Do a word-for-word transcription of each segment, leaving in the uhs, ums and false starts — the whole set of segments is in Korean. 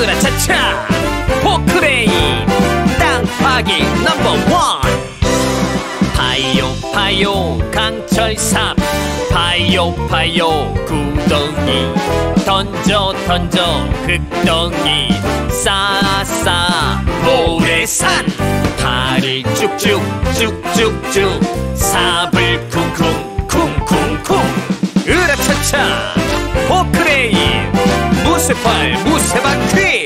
으라차차 포크레인 땅 파기 넘버원. 파요 파요 강철삽 파요 파요 구덩이 던져 던져 흙덩이 쌓아 모래산. 파를 쭉쭉 쭉쭉쭉 삽을 쿵쿵 쿵쿵쿵. 으라차차 포크레인 무쇠팔 무쇠바퀴.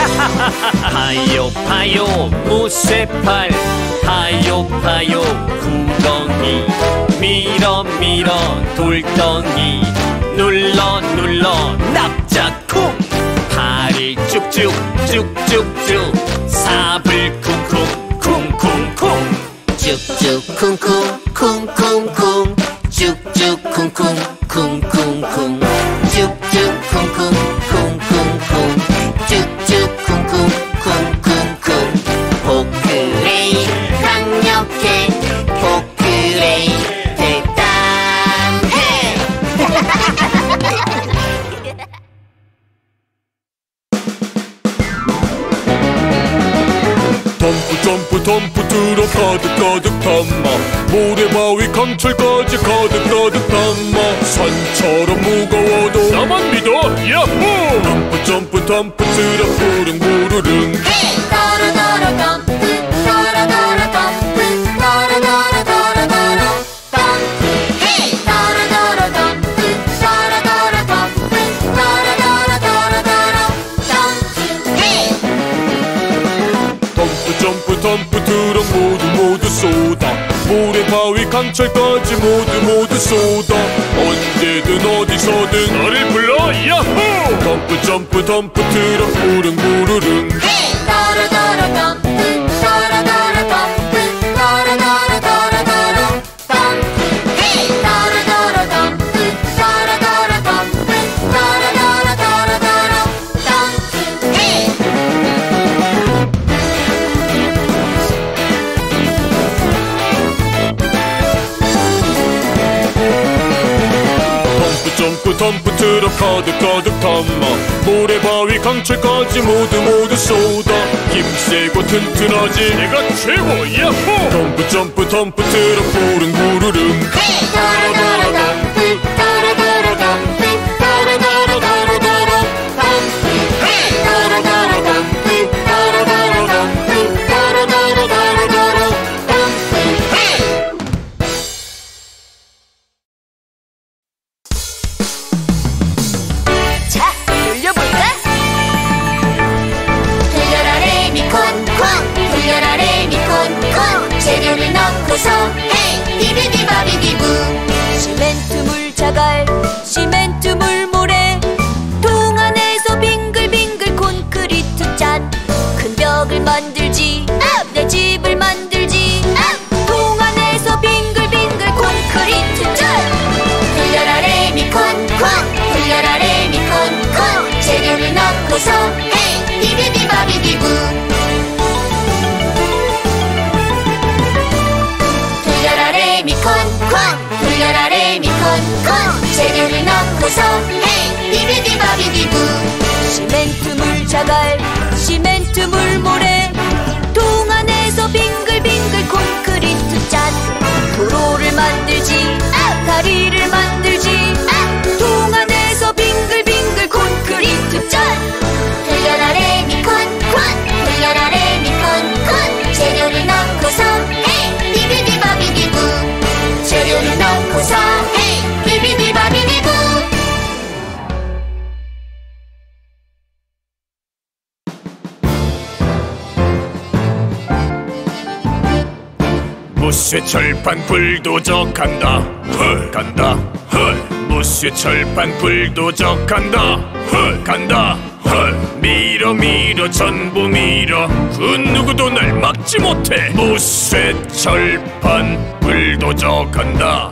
파요 파요 무쇠팔 파요 파요 구덩이 밀어 밀어 돌덩이 눌러 눌러 납작쿵. 팔을 쭉쭉 쭉쭉쭉 삽을 쿵쿵 쿵쿵쿵. 쭉쭉 쿵쿵 쿵쿵쿵 쭉쭉 쿵쿵 쿵쿵쿵 쭉쭉 쿵쿵 쿵쿵쿵 쭉쭉 쿵쿵 쿵쿵쿵. 포크레인 강력해 포크레인 대단해. 덤프 점프 덤프 트럭 가득 가득 담아 모래바위 강철까지 가득 가득 담아. 산처럼 무거워도 나만 믿어 야호. 덤프 점프 덤프 트럭 부릉 부르릉. 더러 더러 덤프 더러 더러 덤프 더러 더러 더러 더러 덤프. 더러 더러 덤프 더러 더러 덤프 더러 더러 더러 더러 덤프. 덤프 점프 덤프 트럭 모두 모두 쏟아 모래바위 강철까지 모두 모두 쏟아. 언제든 어디서든 나를 불러 야호. 덤프 점프 덤프 트럭 부릉 부르릉. 더러 더러 덤프 더러 더러 덤프 더러 더러 더러 더러 덤프. 더러 더러 덤프 더러 더러 덤프 더러 더러 더러 더러 덤프. 점프 덤프 트럭 가득 가득 담아 모래바위 강철까지 모두 모두 쏟아. 힘세고 튼튼하지 내가 최고 야호. 덤프 점프 덤프 트럭 부릉 부르릉. 더러 더러 덤프 더러 더러 덤프 더러 더러 더러 더러 덤프. 더러 더러 덤프 더러 더러 덤프 더러 더러 더러 더러 덤프. 자, 돌려볼까? 돌려라 레미콘콘 돌려라 레미콘콘. 재료를 넣고서 헤이 비비디바비디부. 시멘트 물자갈 시멘트 물모래 통 안에서 빙글빙글 콘크리트 짠. 큰 벽을 만들지 내 집을 만들지 통 안에서 빙글빙글 콘크리트 짠. 돌려라 레미콘콘 돌려라 레미콘콘. 재료를 넣고서 헤이 비비디바비디부. 돌려라 레미콘콘 돌려라 레미콘콘. 재료를 넣고서 헤이 비비디바비디부. 시멘트 물자갈 시멘트 물모래 통 안에서 빙글빙글 콘크리트 짠. 도로를 만들지 다리를 만들지 통 안에서 빙글빙글 콘크리트 짠. 돌려라 레미콘콘 돌려라 레미콘콘. 재료를 넣고서 헤이 비비디바비디부. 재료를 넣고서 헤이 비비디바비디부. 무쇠 철판 불도저 간다 헐 간다 헐. 무쇠 철판 불도저 간다 헐 간다 헐. 밀어 밀어 전부 밀어 그 누구도 날 막지 못해. 무쇠 철판 불도저 간다.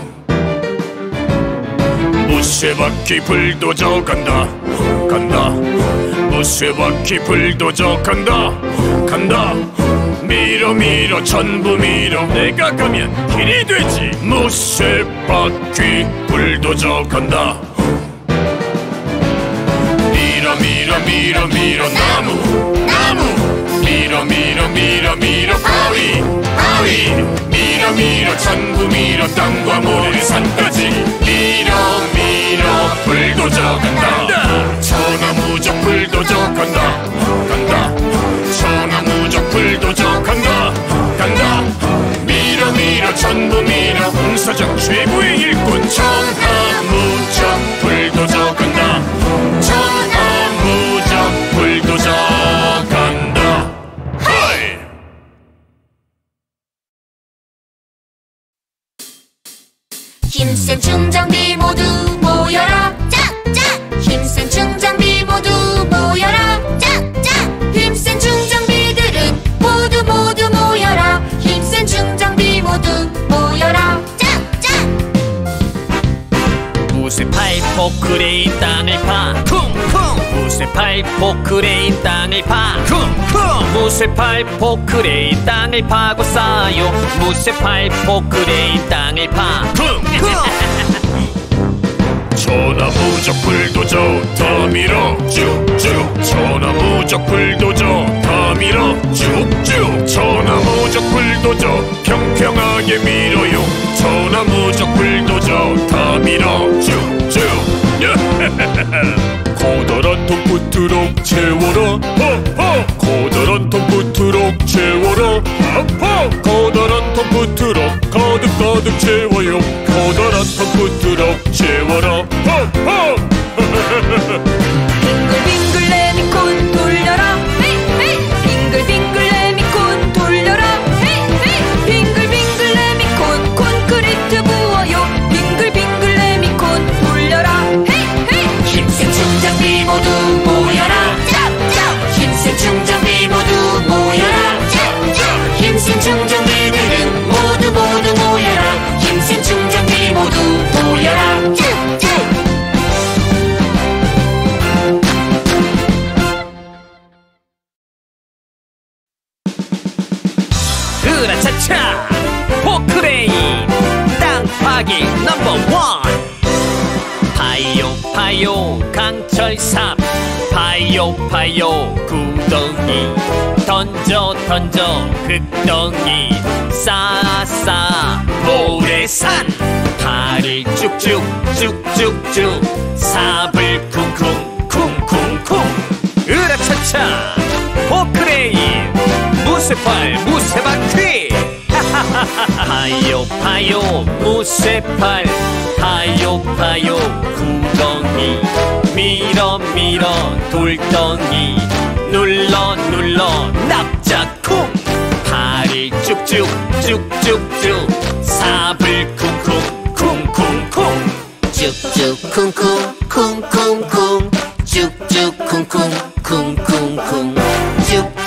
무쇠 바퀴 불도저 간다 간다. 무쇠 바퀴 불도저 간다 간다. 밀어 밀어 전부 밀어 내가 가면 길이 되지. 무쇠 바퀴 불도저 간다. 밀어 밀어 밀어 밀어 나무 나무 밀어 밀어 밀어 밀어 바위 바위 밀어 밀어 전부 밀어 땅과 모래 산까지 밀어 밀어 불도저 간다 천하무적 불도저 간다 간다 천하무적 불도저 간다 간다 밀어 밀어 전부 밀어 홍사장 최고의 일꾼 천하무적 불도저 간다 천하무적 불도저 간다 하이 힘센 중장비 모두 모여라 짝짝 힘센 중장비 모두 모여라 짝짝 힘센 중장비들은 모두 모두 모여라 힘센 중장비 모두 모여라 짝짝 무쇠팔 포크레인 땅을 파 쿵쿵 무쇠팔 포크레인 땅을 파 쿵쿵 무쇠팔 포크레인 땅을 파고 쌓아요 무쇠팔 포크레인 땅을 파 쿵쿵 천하무적 불도저 더 밀어 쭉쭉 천하무적 불도저 더 밀어 쭉쭉 천하무적 불도저 평평하게 밀어요 천하무적 불도저 더 밀어 쭉쭉 고다란 톱부트럭 채워라 허허 고다란 톱부트럭 채워라 허허 고다란 톱부트럭 가득 가득 채워요 고다란 톱부트럭 채워라 허허 빙글빙글 레미콘 돌려라 헤이 헤이 빙글빙글 레미콘 돌려라 헤이 헤이 빙글빙글 레미콘 콘크리트 부어요 빙글빙글 레미콘 돌려라 헤이 헤이 힘센 중장비 모두 모여라 짝짝 힘센 중장비 모두 모여라 짝짝 힘센 중장비들은 모두 모두 모여라 힘센 중장비 모두 모여라 짝짝 으라차차 포크레인 땅 파기 넘버 원 파요 파요 강철삽 파요 파요 구덩이 던져 던져 흙덩이 쌓아 쌓아 모래산 발을 쭉쭉 쭉쭉쭉 삽을 쿵쿵 쿵쿵쿵 으라차차 포크레인 무쇠팔 무쇠바퀴 파요 파요 무쇠팔 파요 파요 구덩이 밀어 밀어 돌덩이 눌러 눌러 납작쿵 발을 쭉쭉 쭉쭉쭉 삽을 쿵쿵 쿵쿵쿵 쭉쭉 쿵쿵 쿵쿵쿵 쭉쭉 쿵쿵 쿵쿵쿵 쭉